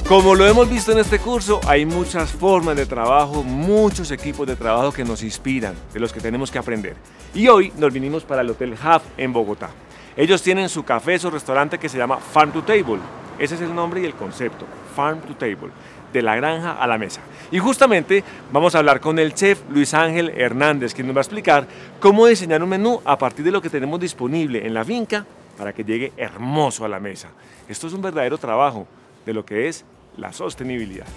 Como lo hemos visto en este curso, hay muchas formas de trabajo, muchos equipos de trabajo que nos inspiran, de los que tenemos que aprender. Y hoy nos vinimos para el Hotel Hub en Bogotá. Ellos tienen su café, su restaurante que se llama Farm to Table. Ese es el nombre y el concepto, Farm to Table, de la granja a la mesa. Y justamente vamos a hablar con el chef Luis Ángel Hernández, quien nos va a explicar cómo diseñar un menú a partir de lo que tenemos disponible en la finca para que llegue hermoso a la mesa. Esto es un verdadero trabajo de lo que es la sostenibilidad.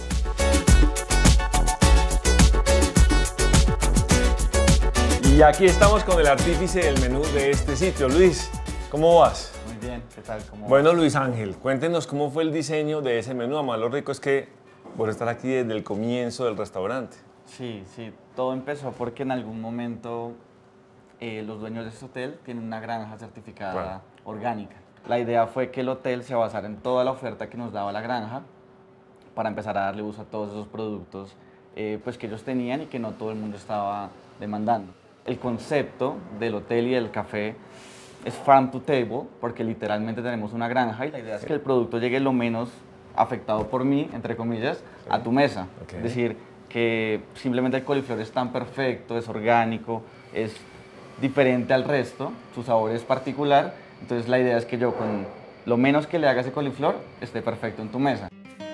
Y aquí estamos con el artífice del menú de este sitio. Luis, ¿cómo vas? Muy bien, ¿qué tal? Bueno, Luis Ángel, cuéntenos cómo fue el diseño de ese menú. Además, lo rico es que vos estás aquí desde el comienzo del restaurante. Sí, todo empezó porque en algún momento los dueños de este hotel tienen una granja certificada orgánica. La idea fue que el hotel se basara en toda la oferta que nos daba la granja para empezar a darle uso a todos esos productos pues que ellos tenían y que no todo el mundo estaba demandando. El concepto del hotel y del café es farm to table porque literalmente tenemos una granja y la idea es que el producto llegue lo menos afectado por mí, entre comillas, a tu mesa. Es decir, que simplemente el coliflor es tan perfecto, es orgánico, es diferente al resto, su sabor es particular. Entonces la idea es que yo con lo menos que le haga ese coliflor esté perfecto en tu mesa.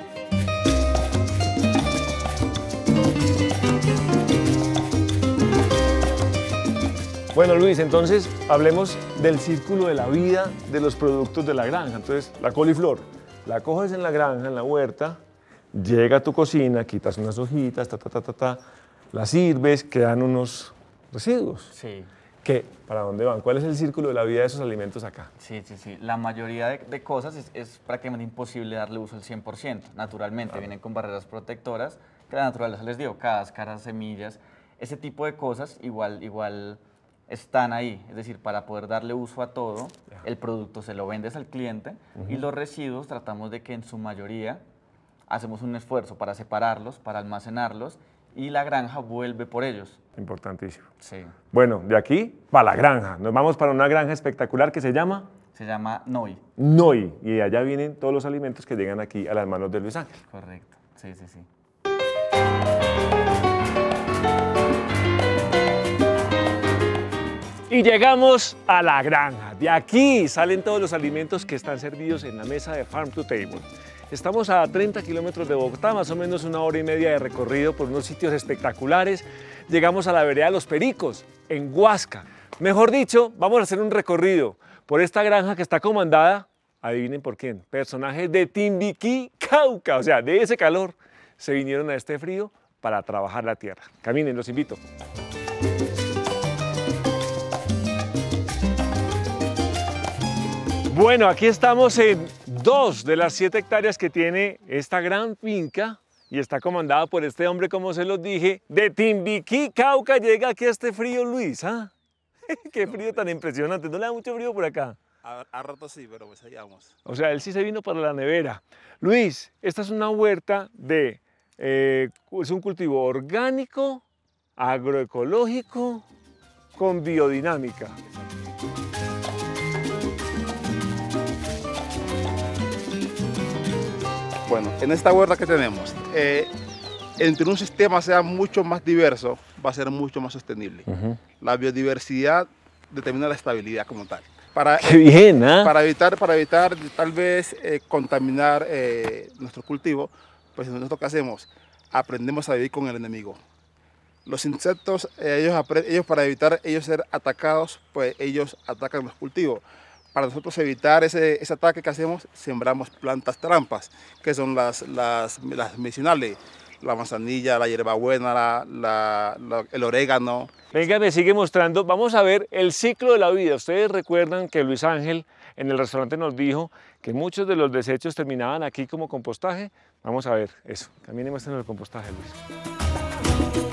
Bueno, Luis, entonces hablemos del círculo de la vida de los productos de la granja. Entonces, la coliflor, la coges en la granja, en la huerta, llega a tu cocina, quitas unas hojitas, la sirves, quedan unos residuos. Sí. ¿Qué? ¿Para dónde van? ¿Cuál es el círculo de la vida de esos alimentos acá? Sí. La mayoría de cosas es prácticamente imposible darle uso al 100%. Naturalmente, vienen con barreras protectoras que la naturaleza les dio, cáscaras, semillas. Ese tipo de cosas igual están ahí. Es decir, para poder darle uso a todo, el producto se lo vendes al cliente y los residuos tratamos de que en su mayoría hacemos un esfuerzo para separarlos, para almacenarlos y la granja vuelve por ellos. Importantísimo. Sí. Bueno, de aquí para la granja. Nos vamos para una granja espectacular que se llama... Se llama Noi. Noi. Y allá vienen todos los alimentos que llegan aquí a las manos de Luis Ángel. Correcto. Sí. Y llegamos a la granja. De aquí salen todos los alimentos que están servidos en la mesa de Farm to Table. Estamos a 30 kilómetros de Bogotá, más o menos 1 hora y media de recorrido por unos sitios espectaculares. Llegamos a la vereda Los Pericos, en Huasca. Mejor dicho, vamos a hacer un recorrido por esta granja que está comandada, adivinen por quién, personajes de Timbiquí, Cauca. O sea, de ese calor se vinieron a este frío para trabajar la tierra. Caminen, los invito. Bueno, aquí estamos en 2 de las 7 hectáreas que tiene esta gran finca y está comandada por este hombre, como se los dije, de Timbiquí, Cauca. Llega aquí a este frío, Luis, ¿ah? Qué frío tan impresionante. ¿No le da mucho frío por acá? A rato sí, pero pues allá vamos. O sea, él sí se vino para la nevera. Luis, esta es una huerta de... es un cultivo orgánico, agroecológico, con biodinámica. Bueno, en esta huerta que tenemos, entre un sistema sea mucho más diverso, va a ser mucho más sostenible. La biodiversidad determina la estabilidad como tal. ¡Qué bien! ¿Eh? Para evitar tal vez contaminar nuestro cultivo, pues nosotros ¿qué hacemos? Aprendemos a vivir con el enemigo. Los insectos, ellos para evitar ellos ser atacados, pues ellos atacan los cultivos. Para nosotros evitar ese ataque que hacemos, sembramos plantas trampas, que son las medicinales, la manzanilla, la hierbabuena, el orégano. Venga, me sigue mostrando. Vamos a ver el ciclo de la vida. Ustedes recuerdan que Luis Ángel en el restaurante nos dijo que muchos de los desechos terminaban aquí como compostaje. Vamos a ver eso. También muestren el compostaje, Luis.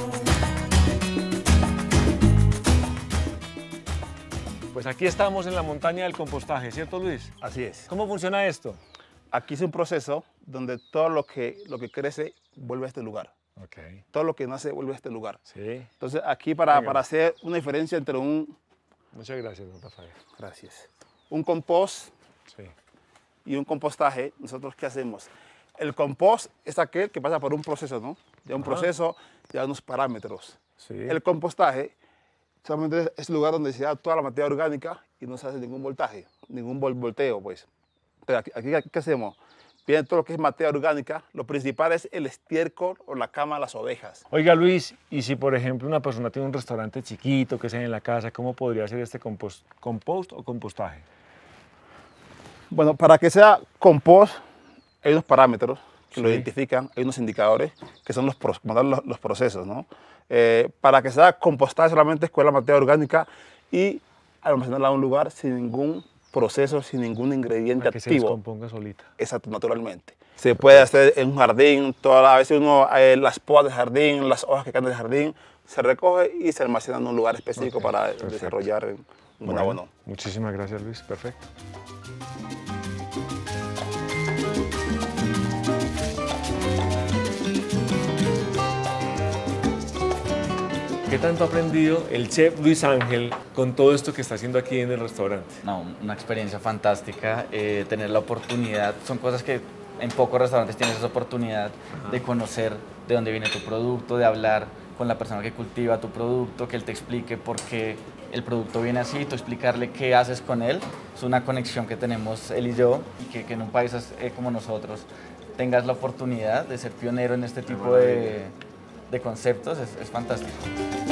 Pues aquí estamos en la montaña del compostaje, ¿cierto, Luis? Así es. ¿Cómo funciona esto? Aquí es un proceso donde todo lo que crece vuelve a este lugar. Okay. Todo lo que nace vuelve a este lugar. Sí. Entonces aquí para hacer una diferencia entre un... Muchas gracias, don Rafael. Gracias. Un compost sí. y un compostaje, nosotros ¿qué hacemos? El compost es aquel que pasa por un proceso, ¿no? Ya un proceso, ya unos parámetros. Sí. El compostaje solamente es el lugar donde se da toda la materia orgánica y no se hace ningún voltaje, ningún volteo, pues. Entonces, aquí, ¿qué hacemos? Viene todo lo que es materia orgánica. Lo principal es el estiércol o la cama de las ovejas. Oiga, Luis, y si por ejemplo una persona tiene un restaurante chiquito que sea en la casa, ¿cómo podría hacer este compost o compostaje? Bueno, para que sea compost hay unos parámetros que lo Sí. identifican, hay unos indicadores que son los procesos, ¿no? Para que sea compostaje solamente es con la materia orgánica y almacenarla en un lugar sin ningún proceso, sin ningún ingrediente Para que se activo. descomponga solita. Exacto, naturalmente. Se puede hacer en un jardín, a veces uno, las podas del jardín, las hojas que caen del jardín, se recoge y se almacena en un lugar específico para desarrollar un abono. Muchísimas gracias, Luis. Perfecto. ¿Qué tanto ha aprendido el chef Luis Ángel con todo esto que está haciendo aquí en el restaurante? No, una experiencia fantástica, tener la oportunidad, son cosas que en pocos restaurantes tienes esa oportunidad de conocer de dónde viene tu producto, de hablar con la persona que cultiva tu producto, que él te explique por qué el producto viene así, tú explicarle qué haces con él. Es una conexión que tenemos él y yo, y que en un país como nosotros tengas la oportunidad de ser pionero en este tipo de conceptos, es fantástico.